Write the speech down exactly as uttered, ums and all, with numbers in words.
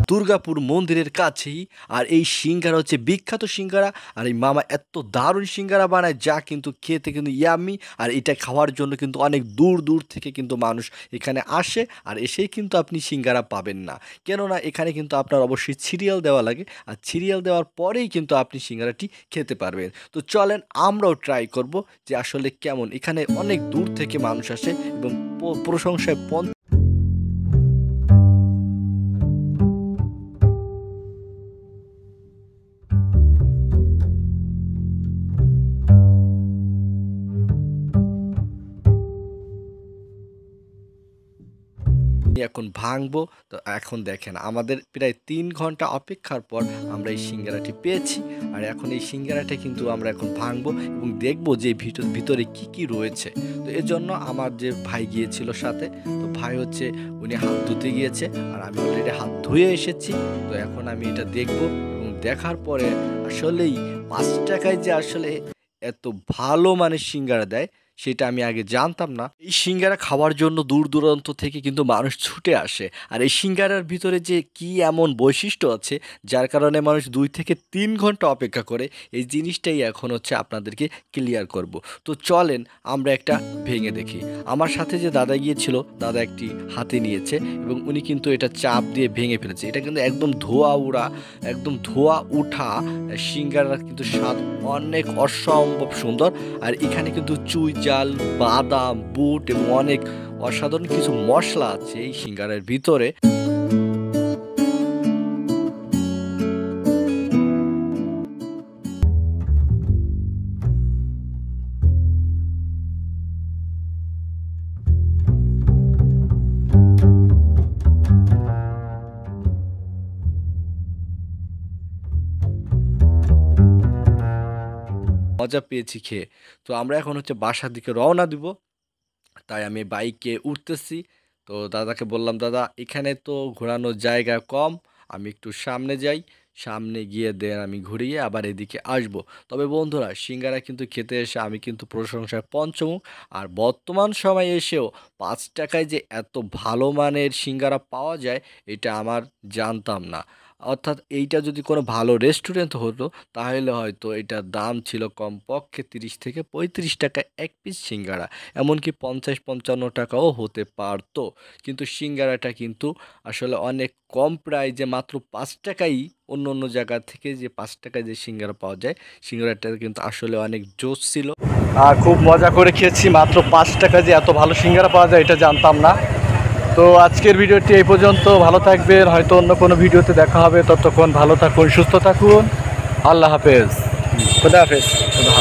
দুর্গাপুর মন্দিরের কাছেই। আর এই সিঙ্গারা হচ্ছে বিখ্যাত সিঙ্গারা। আর এই মামা এত দারুণ সিঙ্গারা বানায় যা কিন্তু খেতে কিন্তু ইয়াম্মি। আর এটা খাওয়ার জন্য কিন্তু অনেক দূর দূর থেকে কিন্তু মানুষ এখানে আসে। আর এসেই কিন্তু আপনি সিঙ্গারা পাবেন না, কেননা এখানে কিন্তু আপনার অবশ্যই সিরিয়াল দেওয়া লাগে। আর সিরিয়াল দেওয়ার পরেই কিন্তু আপনি সিঙ্গারাটি খেতে পারবেন। তো চলেন আমরাও ট্রাই করব যে আসলে কেমন। এখানে অনেক দূর থেকে মানুষ আসে এবং প্রশংসায় পন এখন ভাঙবো। তো এখন দেখেন আমাদের প্রায় তিন ঘন্টা অপেক্ষার পর আমরা এই সিঙ্গারাটি পেয়েছি। আর এখন এই সিঙ্গারাটা কিন্তু আমরা এখন ভাঙবো এবং দেখবো যে ভিতর ভিতরে কি কি রয়েছে। তো এর জন্য আমার যে ভাই গিয়েছিল সাথে, তো ভাই হচ্ছে উনি হাত ধুতে গিয়েছে আর আমি অলরেডি হাত ধুয়ে এসেছি। তো এখন আমি এটা দেখবো এবং দেখার পরে আসলেই পাঁচ টাকায় যে আসলে এত ভালো মানের সিঙ্গারা দেয় সেটা আমি আগে জানতাম না। এই সিঙ্গারা খাওয়ার জন্য দূর দূরান্ত থেকে কিন্তু মানুষ ছুটে আসে। আর এই সিঙ্গারার ভিতরে যে কি এমন বৈশিষ্ট্য আছে যার কারণে মানুষ দুই থেকে তিন ঘন্টা অপেক্ষা করে, এই জিনিসটাই এখন হচ্ছে আপনাদেরকে ক্লিয়ার করব। তো চলেন আমরা একটা ভেঙে দেখি। আমার সাথে যে দাদা গিয়েছিল, দাদা একটি হাতে নিয়েছে এবং উনি কিন্তু এটা চাপ দিয়ে ভেঙে ফেলেছে। এটা কিন্তু একদম ধোয়া উড়া, একদম ধোয়া উঠা সিঙ্গারা, কিন্তু স্বাদ অনেক অসম্ভব সুন্দর। আর এখানে কিন্তু চুই জাল, বাদাম, বুট এবং অনেক অসাধারণ কিছু মশলা আছে এই সিঙ্গারার ভিতরে। মজা পেয়েছি খেয়ে। তো আমরা এখন হচ্ছে বাসার দিকে রওনা দিব। তাই আমি বাইকে উঠতেছি। তো দাদাকে বললাম, দাদা এখানে তো ঘোরানোর জায়গা কম, আমি একটু সামনে যাই, সামনে গিয়ে দেন আমি ঘুরিয়ে আবার এদিকে আসব। তবে বন্ধুরা, সিঙ্গারা কিন্তু খেতে এসে আমি কিন্তু প্রশংসায় পঞ্চমুখ। আর বর্তমান সময়ে এসেও পাঁচ টাকায় যে এত ভালো মানের সিঙ্গারা পাওয়া যায় এটা আমার জানতাম না। অর্থাৎ এইটা যদি কোনো ভালো রেস্টুরেন্ট হতো তাহলে হয়তো এটার দাম ছিল কমপক্ষে তিরিশ থেকে পঁয়ত্রিশ টাকা এক পিস সিঙ্গারা, এমনকি পঞ্চাশ পঞ্চান্ন টাকাও হতে পারতো। কিন্তু সিঙ্গারাটা কিন্তু আসলে অনেক কম প্রাইজে, মাত্র পাঁচ টাকাই। অন্য অন্য জায়গা থেকে যে পাঁচ টাকায় যে সিঙ্গারা পাওয়া যায়, সিঙ্গারাটা কিন্তু আসলে অনেক জোশ ছিল। আর খুব মজা করে খেয়েছি। মাত্র পাঁচ টাকা যে এত ভালো সিঙ্গারা পাওয়া যায় এটা জানতাম না। তো আজকের ভিডিওটি এই পর্যন্ত। ভালো থাকবেন, হয়তো অন্য কোনো ভিডিওতে দেখা হবে। ততক্ষণ ভালো থাকুন, সুস্থ থাকুন। আল্লাহ হাফেজ। খোদা হাফেজ।